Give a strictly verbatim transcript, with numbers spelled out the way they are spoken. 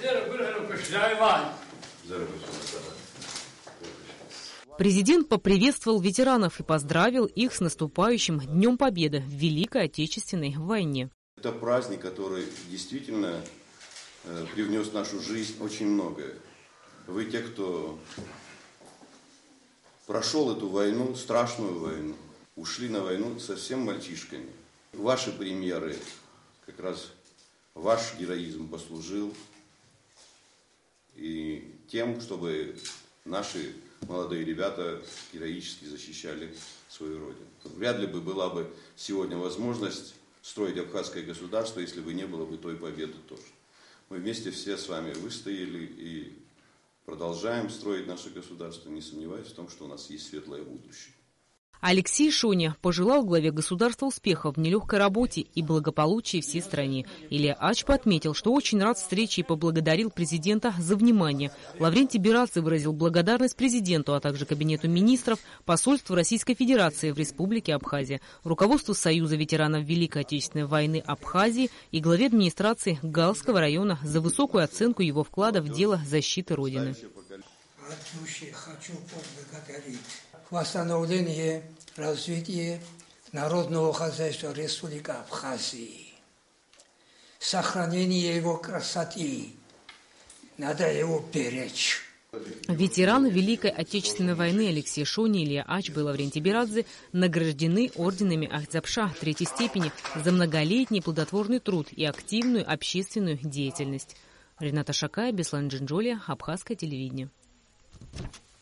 Президент поприветствовал ветеранов и поздравил их с наступающим Днем Победы в Великой Отечественной войне. Это праздник, который действительно э, привнес в нашу жизнь очень многое. Вы те, кто прошел эту войну, страшную войну, ушли на войну совсем мальчишками. Ваши премьеры, как раз ваш героизм послужил и тем, чтобы наши молодые ребята героически защищали свою родину. Вряд ли бы была бы сегодня возможность строить абхазское государство, если бы не было бы той победы тоже. Мы вместе все с вами выстояли и продолжаем строить наше государство, не сомневаясь в том, что у нас есть светлое будущее. Алексей Шоня пожелал главе государства успехов в нелегкой работе и благополучия всей стране. Илья Ачпа отметил, что очень рад встрече и поблагодарил президента за внимание. Лаврентий Берадзе выразил благодарность президенту, а также кабинету министров, посольству Российской Федерации в Республике Абхазия, руководству Союза ветеранов Великой Отечественной войны Абхазии и главе администрации Галского района за высокую оценку его вклада в дело защиты Родины. От души хочу поблагодарить восстановление, развитие народного хозяйства Республики Абхазии, сохранение его красоты, надо его беречь. Ветераны Великой Отечественной войны Алексей Шоня, Илья Ачба и Лаврентий Берадзе награждены орденами Ахтзапша третьей степени за многолетний плодотворный труд и активную общественную деятельность. Рената Шакая, Беслан Джинджоли, Абхазское телевидение.